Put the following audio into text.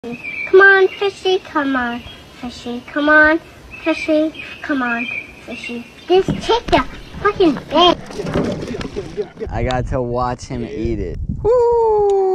Come on, fishy, come on, fishy, come on, fishy, come on, fishy. Just take the fucking bag. I got to watch him eat it. Woo!